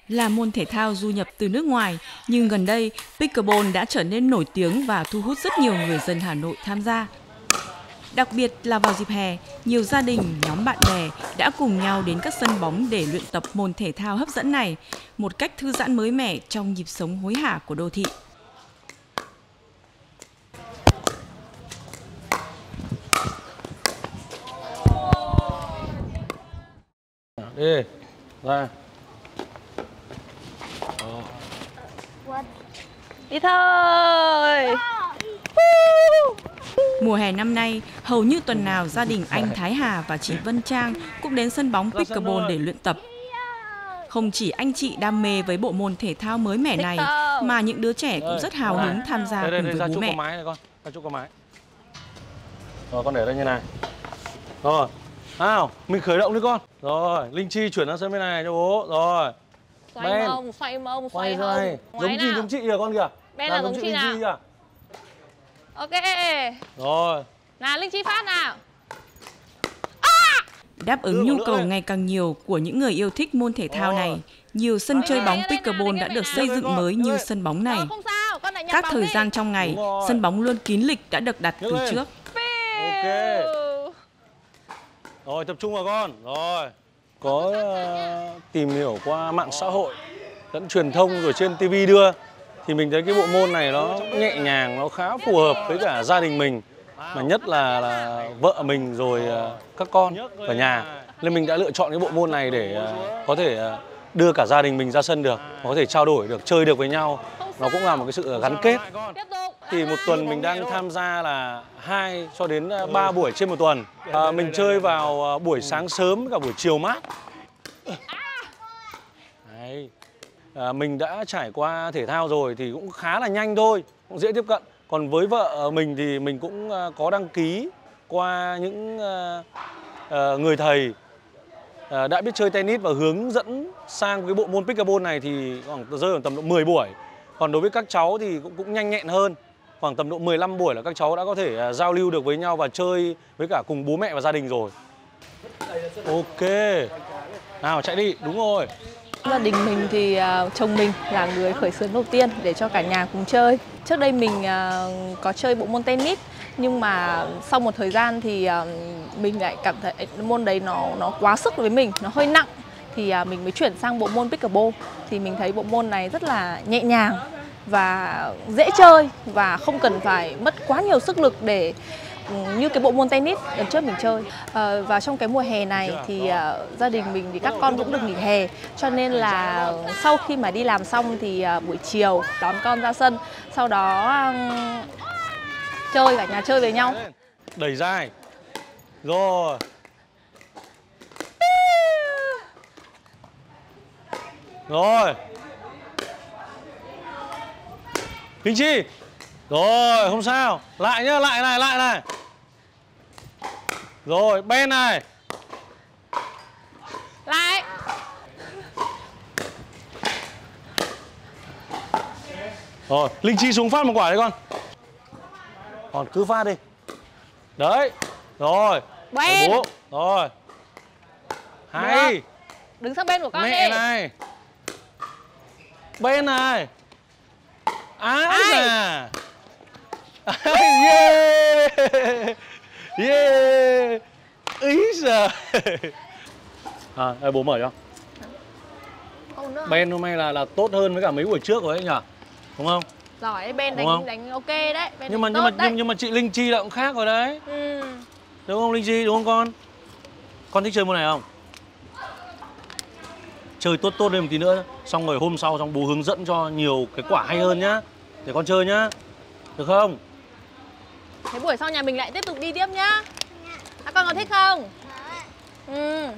Là môn thể thao du nhập từ nước ngoài, nhưng gần đây pickleball đã trở nên nổi tiếng và thu hút rất nhiều người dân Hà Nội tham gia. Đặc biệt là vào dịp hè, nhiều gia đình, nhóm bạn bè đã cùng nhau đến các sân bóng để luyện tập môn thể thao hấp dẫn này, một cách thư giãn mới mẻ trong nhịp sống hối hả của đô thị. Đi, ra. Đi thôi. Mùa hè năm nay, hầu như tuần nào gia đình anh Thái Hà và chị Vân Trang cũng đến sân bóng pickleball để luyện tập. Không chỉ anh chị đam mê với bộ môn thể thao mới mẻ này, mà những đứa trẻ cũng rất hào hứng tham gia cùng với bố mẹ. Ra chỗ có máy. Rồi con để đây như này. Rồi, nào, mình khởi động đi con. Rồi, Linh Chi chuyển sang sân bên này cho bố. Rồi. Xoay mông, xoay mông, xoay hông. Giống chị kìa con kìa. Bên là giống chị nào? Kìa. Ok. Rồi. Nào, Linh Chi phát nào. Đáp ứng nhu cầu ngày càng nhiều của những người yêu thích môn thể thao này, nhiều sân chơi bóng pickleball đã được xây dựng mới như sân bóng này. Các thời gian trong ngày, sân bóng luôn kín lịch đã được đặt từ trước. Ok. Rồi, tập trung vào con. Rồi. Có tìm hiểu qua mạng xã hội, lẫn truyền thông rồi trên TV đưa, thì mình thấy cái bộ môn này nó nhẹ nhàng, nó khá phù hợp với cả gia đình mình. Mà nhất là vợ mình rồi các con ở nhà. Nên mình đã lựa chọn cái bộ môn này để có thể đưa cả gia đình mình ra sân được, có thể trao đổi được, chơi được với nhau. Nó cũng là một cái sự gắn kết. Thì một tuần mình đang tham gia là 2 cho đến 3 buổi trên một tuần. Mình chơi vào buổi sáng sớm với cả buổi chiều mát. Đấy. Mình đã trải qua thể thao rồi thì cũng khá là nhanh thôi, cũng dễ tiếp cận. Còn với vợ mình thì mình cũng có đăng ký qua những người thầy đã biết chơi tennis và hướng dẫn sang cái bộ môn pickleball này thì rơi vào tầm độ 10 buổi. Còn đối với các cháu thì cũng nhanh nhẹn hơn. Khoảng tầm độ 15 buổi là các cháu đã có thể giao lưu được với nhau và chơi với cả cùng bố mẹ và gia đình rồi. Ok. Nào chạy đi, đúng rồi. Gia đình mình thì chồng mình là người khởi xướng đầu tiên để cho cả nhà cùng chơi. Trước đây mình có chơi bộ môn tennis, nhưng mà sau một thời gian thì mình lại cảm thấy môn đấy nó quá sức với mình, nó hơi nặng. Thì mình mới chuyển sang bộ môn pickleball. Thì mình thấy bộ môn này rất là nhẹ nhàng và dễ chơi và không cần phải mất quá nhiều sức lực để như cái bộ môn tennis lần trước mình chơi. Và trong cái mùa hè này thì gia đình mình thì các con cũng được nghỉ hè, cho nên là sau khi mà đi làm xong thì buổi chiều đón con ra sân, sau đó chơi, cả nhà chơi với nhau. Đẩy dài. Rồi. Rồi. Linh Chi. Rồi, không sao. Lại nhá, lại này. Rồi, bên này. Lại. Rồi, Linh Chi xuống phát một quả đi con. Còn cứ phát đi. Đấy. Rồi. Bên. Bố. Rồi. Hay. Được. Đứng sang bên của con mẹ đi. Này. Bên này. Ái da. Yeah. Yeah. Ý giời. Đây bố mở cho. Ben hôm nay là tốt hơn với cả mấy buổi trước rồi đấy nhỉ? Đúng không? Giỏi, Ben đánh ok đấy. Ben Nhưng mà chị Linh Chi là cũng khác rồi đấy. Ừ. Đúng không Linh Chi, đúng không con? Con thích chơi môn này không? Chơi tốt lên một tí nữa, xong rồi hôm sau xong bố hướng dẫn cho nhiều cái quả hay hơn nhá. Để con chơi nhá. Được không? Thế buổi sau nhà mình lại tiếp tục đi tiếp nhá. Các con có thích không? Ừ.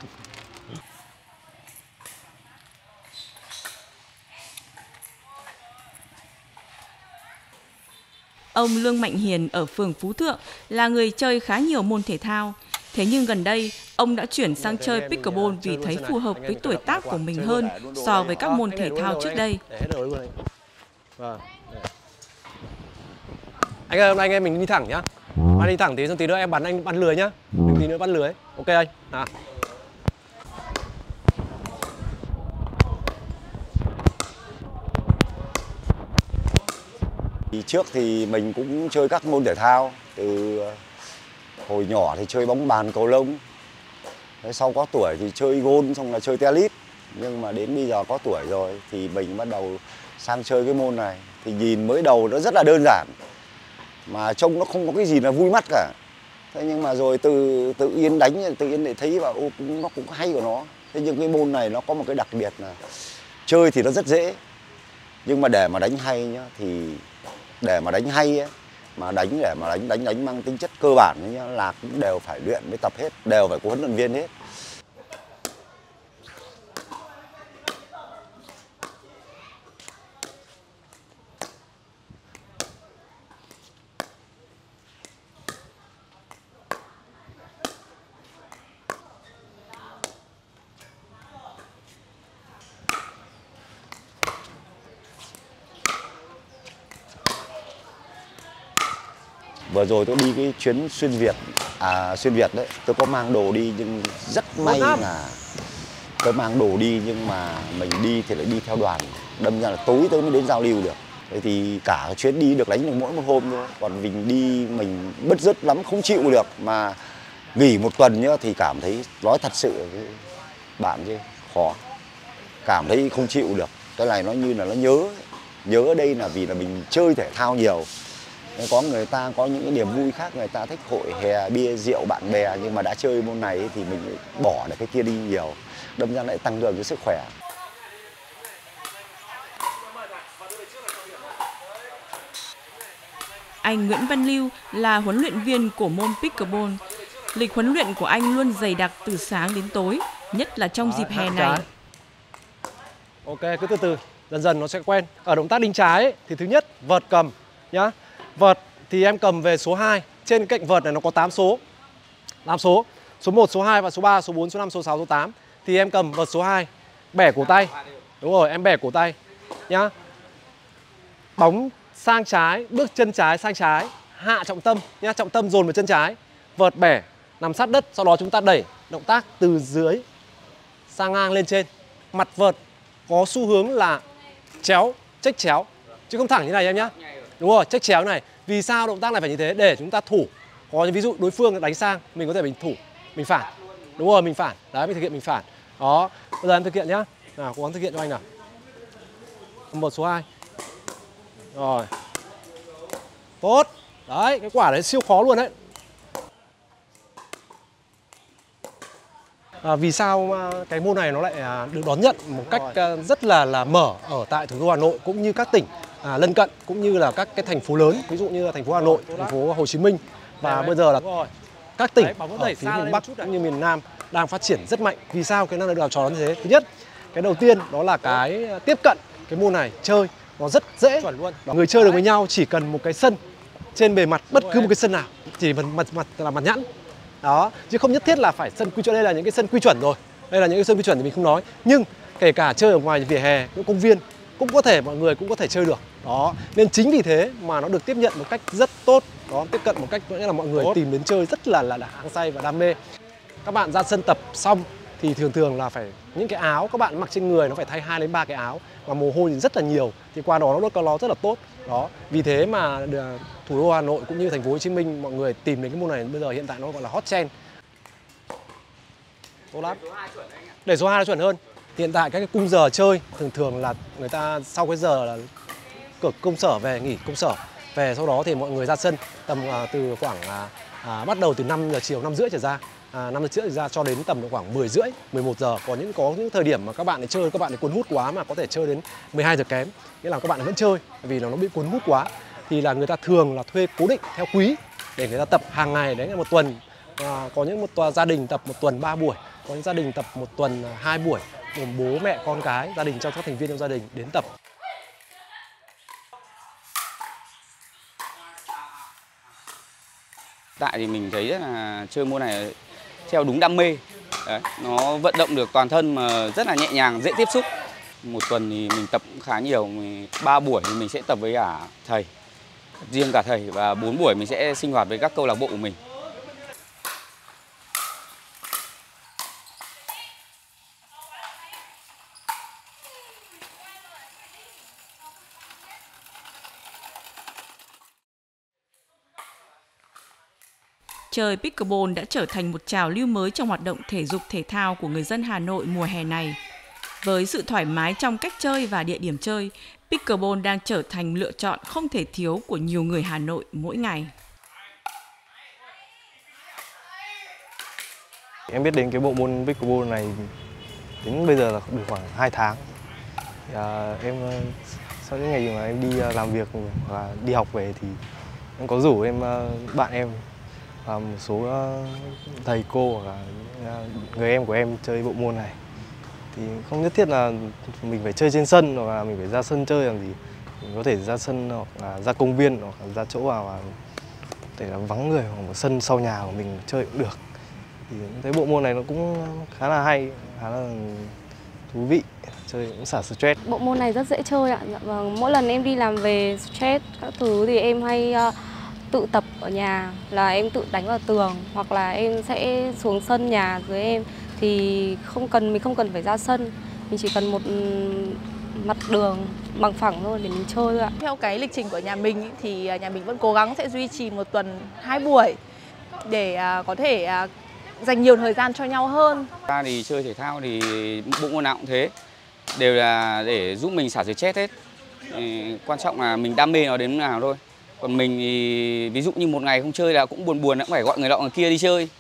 Ông Lương Mạnh Hiền ở phường Phú Thượng là người chơi khá nhiều môn thể thao. Thế nhưng gần đây, ông đã chuyển sang chơi pickleball vì thấy phù hợp với tuổi tác của mình hơn so với các môn thể thao trước đây. Anh ơi, hôm nay anh em mình đi thẳng nhá. Anh đi thẳng tí, xong tí nữa em bắn anh bắn lưới nhá. Tí nữa bắn lưới. Ok anh. Trước thì mình cũng chơi các môn thể thao, từ hồi nhỏ thì chơi bóng bàn, cầu lông. Sau có tuổi thì chơi gôn, xong là chơi tennis. Nhưng mà đến bây giờ có tuổi rồi thì mình bắt đầu sang chơi cái môn này. Thì nhìn mới đầu nó rất là đơn giản, mà trông nó không có cái gì là vui mắt cả. Thế nhưng mà rồi tự nhiên đánh, tự nhiên lại thấy và nó cũng hay của nó. Thế nhưng cái môn này nó có một cái đặc biệt là chơi thì nó rất dễ, nhưng mà để mà đánh hay nhá, thì để mà đánh hay ấy, mà để mà đánh mang tính chất cơ bản ấy nhá, là cũng đều phải luyện với tập hết, đều phải có huấn luyện viên hết. Vừa rồi tôi đi cái chuyến xuyên Việt đấy, tôi có mang đồ đi nhưng rất may là tôi mang đồ đi nhưng mà mình đi thì lại đi theo đoàn, đâm ra là tối tôi mới đến giao lưu được. Thế thì cả cái chuyến đi được đánh được mỗi một hôm thôi, còn mình đi mình bứt rứt lắm, không chịu được, mà nghỉ một tuần nhá thì cảm thấy, nói thật sự với bạn chứ khó, cảm thấy không chịu được. Cái này nó như là nó nhớ ở đây là vì là mình chơi thể thao nhiều. Có người ta có những cái niềm vui khác, người ta thích hội hè, bia rượu, bạn bè, nhưng mà đã chơi môn này thì mình bỏ được cái kia đi nhiều, đâm ra lại tăng cường cái sức khỏe. Anh Nguyễn Văn Lưu là huấn luyện viên của môn pickleball. Lịch huấn luyện của anh luôn dày đặc từ sáng đến tối, nhất là trong dịp hè này. Ok, cứ từ từ, dần dần nó sẽ quen. Ở động tác đính trái ấy, thì thứ nhất vợt cầm nhá. Vợt thì em cầm về số 2. Trên cạnh vợt này nó có 8 số. 8 số. Số 1, số 2 và số 3, số 4, số 5, số 6, số 8. Thì em cầm vợt số 2. Bẻ cổ tay. Đúng rồi, em bẻ cổ tay nhá. Bóng sang trái, bước chân trái sang trái, hạ trọng tâm nhá, trọng tâm dồn vào chân trái. Vợt bẻ nằm sát đất, sau đó chúng ta đẩy, động tác từ dưới sang ngang lên trên. Mặt vợt có xu hướng là chéo, chếch chéo, chứ không thẳng như này em nhá. Đúng rồi, chếch chéo này. Vì sao động tác này phải như thế? Để chúng ta thủ. Có ví dụ đối phương đánh sang, mình có thể mình thủ, mình phản. Đúng rồi, mình phản. Đấy, mình thực hiện mình phản. Đó, bây giờ em thực hiện nhá. Nào, cố gắng thực hiện cho anh nào. Một số 2. Rồi. Tốt. Đấy, cái quả đấy siêu khó luôn đấy. Vì sao mà cái môn này nó lại được đón nhận một cách rất là mở ở tại thủ đô Hà Nội cũng như các tỉnh lân cận, cũng như là các cái thành phố lớn, ví dụ như là thành phố Hà Nội, thành phố Hồ Chí Minh, và bây giờ là các tỉnh ở phía miền Bắc cũng như miền Nam đang phát triển rất mạnh. Vì sao cái năng lực trò như thế? Thứ nhất, cái đầu tiên đó là cái tiếp cận cái môn này chơi nó rất dễ. Người chơi được với nhau chỉ cần một cái sân trên bề mặt, bất cứ một cái sân nào, chỉ mặt là mặt nhẵn. Đó, chứ không nhất thiết là phải sân quy chuẩn. Đây là những cái sân quy chuẩn rồi. Đây là những cái sân quy chuẩn thì mình không nói. Nhưng kể cả chơi ở ngoài vỉa hè, những công viên cũng có thể, mọi người cũng có thể chơi được. Đó, nên chính vì thế mà nó được tiếp nhận một cách rất tốt. Đó, tiếp cận một cách nghĩa là mọi người tìm đến chơi rất là hăng say và đam mê. Các bạn ra sân tập xong thì thường là phải những cái áo các bạn mặc trên người nó phải thay 2 đến 3 cái áo, và mồ hôi thì rất là nhiều, thì qua đó nó rất là tốt. Đó, vì thế mà thủ đô Hà Nội cũng như thành phố Hồ Chí Minh mọi người tìm đến cái môn này bây giờ hiện tại nó gọi là hot trend. Tốt lắm. Để số 2 nó chuẩn hơn. Hiện tại các cái khung giờ chơi thường là người ta sau cái giờ là cửa công sở về, nghỉ công sở về, sau đó thì mọi người ra sân tầm từ khoảng bắt đầu từ 5 giờ chiều, 5 rưỡi trở ra. 5 giờ rưỡi ra cho đến tầm khoảng 10 rưỡi, 11 giờ. Có những thời điểm mà các bạn chơi, các bạn cuốn hút quá mà có thể chơi đến 12 giờ kém. Nghĩa là các bạn vẫn chơi vì là nó bị cuốn hút quá. Thì là người ta thường là thuê cố định theo quý để người ta tập hàng ngày, đấy là một tuần. Có những gia đình tập một tuần 3 buổi, có những gia đình tập một tuần 2 buổi, gồm bố mẹ con cái, gia đình, trong các thành viên trong gia đình đến tập. Tại thì mình thấy là chơi môn này theo đúng đam mê. Đấy, nó vận động được toàn thân mà rất là nhẹ nhàng, dễ tiếp xúc. Một tuần thì mình tập khá nhiều, 3 buổi thì mình sẽ tập với cả thầy, riêng cả thầy, và 4 buổi mình sẽ sinh hoạt với các câu lạc bộ của mình. Chơi pickleball đã trở thành một trào lưu mới trong hoạt động thể dục thể thao của người dân Hà Nội mùa hè này. Với sự thoải mái trong cách chơi và địa điểm chơi, pickleball đang trở thành lựa chọn không thể thiếu của nhiều người Hà Nội mỗi ngày. Em biết đến cái bộ môn pickleball này đến bây giờ là được khoảng 2 tháng. Em sau những ngày mà em đi làm việc và đi học về thì em có rủ bạn em và một số thầy cô hoặc là người em của em chơi bộ môn này. Thì không nhất thiết là mình phải chơi trên sân hoặc là mình phải ra sân chơi làm gì. Mình có thể ra sân hoặc là ra công viên hoặc là ra chỗ nào mà để là vắng người hoặc một sân sau nhà của mình chơi cũng được. Thì thấy bộ môn này nó cũng khá là hay, khá là thú vị, chơi cũng xả stress. Bộ môn này rất dễ chơi ạ. Vâng, mỗi lần em đi làm về stress các thứ thì em hay tự tập ở nhà, là em tự đánh vào tường hoặc là em sẽ xuống sân nhà dưới em, thì mình không cần phải ra sân, mình chỉ cần một mặt đường bằng phẳng thôi để mình chơi ạ. Theo cái lịch trình của nhà mình ý, thì nhà mình vẫn cố gắng sẽ duy trì một tuần 2 buổi để có thể dành nhiều thời gian cho nhau hơn. Ta thì chơi thể thao thì bộ môn nào cũng thế, đều là để giúp mình xả stress hết. Quan trọng là mình đam mê nó đến nào thôi. Còn mình thì ví dụ như một ngày không chơi là cũng buồn cũng phải gọi người nọ người kia đi chơi.